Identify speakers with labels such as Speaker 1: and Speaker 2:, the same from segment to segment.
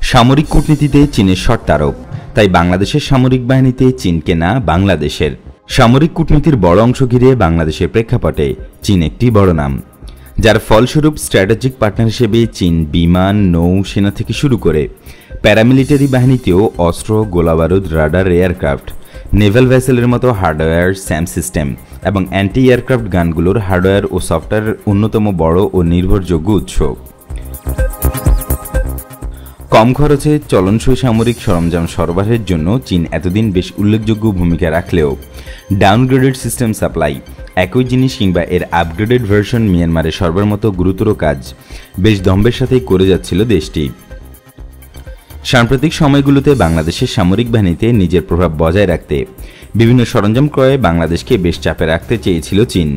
Speaker 1: সামরিক কূটনীতিতে চীনের শর্ত আরোপ, তাই বাংলাদেশের সামরিক বাহিনীতে চীনকে না বাংলাদেশের। সামরিক কূটনীতির বড় অংশ ঘিরে বাংলাদেশের প্রেক্ষাপটে চীন একটি বড় নাম, যার ফলস্বরূপ স্ট্র্যাটেজিক পার্টনার হিসেবে চীন বিমান, নৌ সেনা থেকে শুরু করে প্যারামিলিটারি বাহিনীতেও অস্ত্র, গোলাবারুদ, রাডার, এয়ারক্রাফট, নেভাল ভেসেলের মতো হার্ডওয়্যার, স্যাম সিস্টেম এবং অ্যান্টি এয়ারক্রাফট গানগুলোর হার্ডওয়্যার ও সফটওয়্যারের অন্যতম বড় ও নির্ভরযোগ্য উৎস। কম খরচে চলনসই সামরিক সরঞ্জাম সরবরাহের জন্য চীন এতদিন বেশ উল্লেখযোগ্য ভূমিকা রাখলেও ডাউনগ্রেডেড সিস্টেম সাপ্লাই, একই জিনিস কিংবা এর আপগ্রেডেড ভার্সন মিয়ানমারে সরবরাহের মতো গুরুতর কাজ বেশ দম্ভের সাথেই করে যাচ্ছিল দেশটি। সাম্প্রতিক সময়গুলোতে বাংলাদেশের সামরিক বাহিনীতে নিজের প্রভাব বজায় রাখতে বিভিন্ন সরঞ্জাম ক্রয়ে বাংলাদেশকে বেশ চাপে রাখতে চেয়েছিল চীন।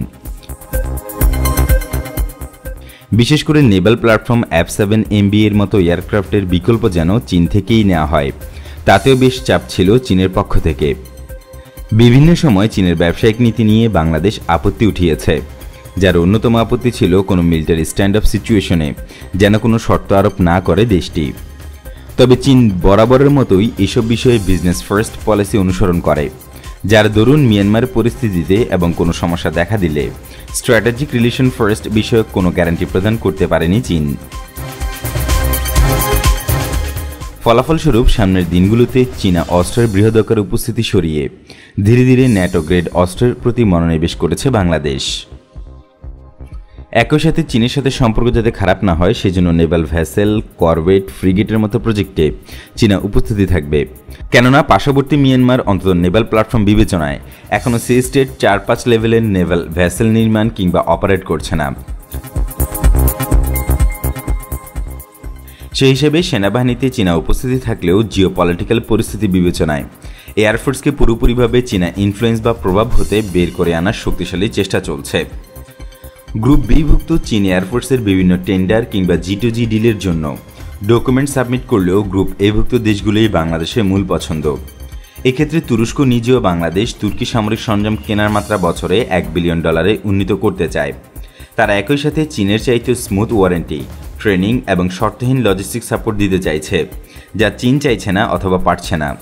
Speaker 1: বিশেষ করে নেভাল প্ল্যাটফর্ম F-7MB এর মতো এয়ারক্রাফটের বিকল্প যেন চীন থেকেই নেওয়া হয়, তাতেও বেশ চাপ ছিল চীনের পক্ষ থেকে। বিভিন্ন সময় চীনের ব্যবসায়িক নীতি নিয়ে বাংলাদেশ আপত্তি উঠিয়েছে, যার অন্যতম আপত্তি ছিল কোনো মিলিটারি স্ট্যান্ড অফ সিচুয়েশনে যেন কোনো শর্ত আরোপ না করে দেশটি। তবে চীন বরাবরের মতোই এসব বিষয়ে বিজনেস ফার্স্ট পলিসি অনুসরণ করে, যার দরুন মিয়ানমার পরিস্থিতিতে এবং কোনো সমস্যা দেখা দিলে স্ট্র্যাটেজিক রিলেশন ফার্স্ট বিষয়ক কোনো গ্যারান্টি প্রদান করতে পারেনি চীন। ফলাফলস্বরূপ সামনের দিনগুলোতে চীনা অস্ত্রের বৃহদাকার উপস্থিতি সরিয়ে ধীরে ধীরে ন্যাটো গ্রেড অস্ত্রের প্রতি মনোনিবেশ করেছে বাংলাদেশ। একই সাথে চীনের সাথে সম্পর্ক যাতে খারাপ না হয় সেজন্য নেভাল ভেসেল, করভেট, ফ্রিগেটের মতো প্রজেক্টে চীনা উপস্থিতি থাকবে, কেননা পার্শ্ববর্তী মিয়ানমার অন্তত নেভাল প্ল্যাটফর্ম বিবেচনায় এখনও সি স্টেট 4-5 লেভেলের নেভাল ভেসেল নির্মাণ কিংবা অপারেট করছে না। সেই হিসেবে সেনাবাহিনীতে চীনা উপস্থিতি থাকলেও জিওপলিটিক্যাল পরিস্থিতি বিবেচনায় এয়ারফোর্সকে পুরোপুরিভাবে চীনা ইনফ্লুয়েন্স বা প্রভাব হতে বের করে আনার শক্তিশালী চেষ্টা চলছে। গ্রুপ বিভুক্ত চীন এয়ারফোর্সের বিভিন্ন টেন্ডার কিংবা G2G ডিলের জন্য ডকুমেন্ট সাবমিট করলেও গ্রুপ এভুক্ত দেশগুলোই বাংলাদেশের মূল পছন্দ। এক্ষেত্রে তুরস্ক নিজেও বাংলাদেশ তুর্কি সামরিক সরঞ্জাম কেনার মাত্রা বছরে $1 বিলিয়ন উন্নীত করতে চায়। তারা একই সাথে চীনের চাইতে স্মুথ ওয়ারেন্টি, ট্রেনিং এবং শর্তহীন লজিস্টিক সাপোর্ট দিতে চাইছে, যা চীন চাইছে না অথবা পারছে না।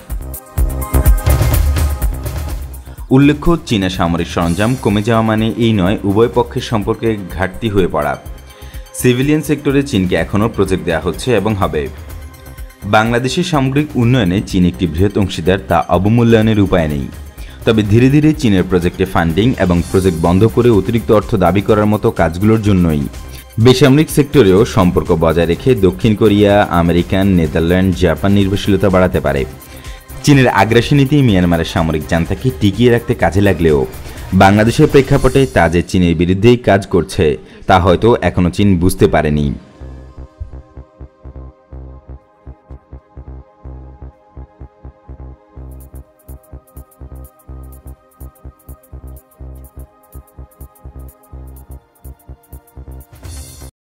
Speaker 1: উল্লেখ্য, চীনা সামরিক সরঞ্জাম কমে যাওয়া মানে এই নয় উভয় পক্ষের সম্পর্কে ঘাটতি হয়ে পড়া। সিভিলিয়ান সেক্টরে চীনকে এখনও প্রজেক্ট দেওয়া হচ্ছে এবং হবে। বাংলাদেশের সামগ্রিক উন্নয়নে চীন একটি বৃহৎ অংশীদার, তা অবমূল্যায়নের উপায় নেই। তবে ধীরে ধীরে চীনের প্রজেক্টে ফান্ডিং এবং প্রজেক্ট বন্ধ করে অতিরিক্ত অর্থ দাবি করার মতো কাজগুলোর জন্যই বেসামরিক সেক্টরেও সম্পর্ক বজায় রেখে দক্ষিণ কোরিয়া, আমেরিকান, নেদারল্যান্ড, জাপান নির্ভরশীলতা বাড়াতে পারে। চীনের আগ্রাসী নীতি মিয়ানমারের সামরিক জান্তাকে টিকিয়ে রাখতে কাজে লাগলেও বাংলাদেশের প্রেক্ষাপটে তা যে চীনের বিরুদ্ধেই কাজ করছে তা হয়তো এখনও চীন বুঝতে পারেনি।